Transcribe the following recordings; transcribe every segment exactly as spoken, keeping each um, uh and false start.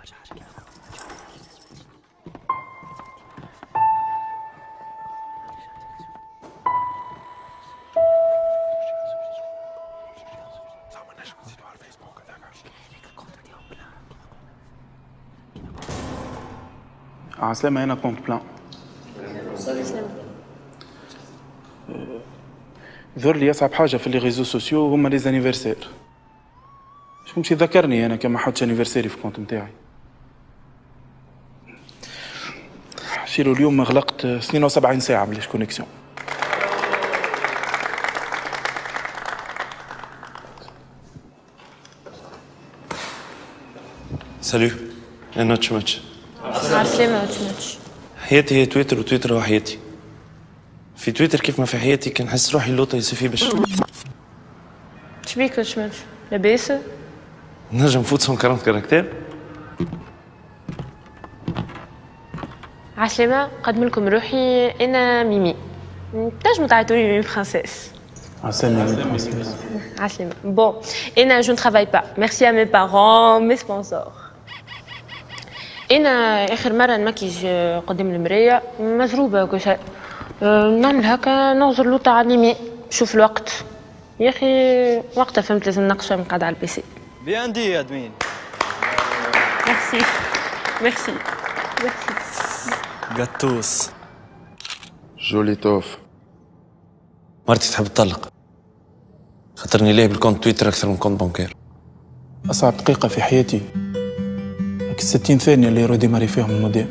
عسلامة أنا كونت بلان. ظهر لي أصعب حاجة في لي ريزو سوسيو هما لي زانيفرسير. شكون مشي ذكرني أنا كما حطش انيفرسيري في الكونت نتاعي. شيلو اليوم غلقت اثنين وسبعين ساعة بلاش كونيكسيون. سالو انا تش ماتش. عسلامة تش ماتش. حياتي هي تويتر وتويتر هو حياتي. في تويتر كيف ما في حياتي كنحس روحي لوطه يصيفي باش. شبيك تش ماتش؟ لاباس؟ نجم نفوت مية وأربعين كاركتير. عسلامة قدم لكم روحي أنا ميمي. تنجموا تعيطولي ميمي فرانسيس. عسلامة ميمي فرانسيس. عسلامة. بون أنا جو نترافاي با. ميرسي ا مي بارون مي سبونسور. أنا آخر مرة نمكيج قدام المراية مزروبة وكل شيء. نعمل هكا نغزر لوطة على ميمي. شوف الوقت. يا أخي وقتها فهمت لازم نقشة من قاعدة على البيسي. بيان دي أدمين. ميرسي. ميرسي. ميرسي. قطوس. جولي توف. مرتي تحب تطلق. خاطرني ليه بالكونت تويتر أكثر من كونت بانكير. أصعب دقيقة في حياتي هيك الستين ثانية اللي يرو ديماري فيهم الموديل.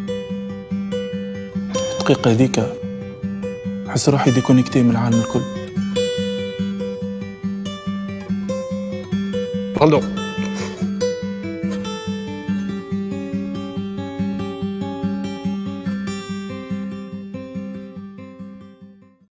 الدقيقة هذيك نحس روحي ديكونيكتي من العالم الكل. Pardon.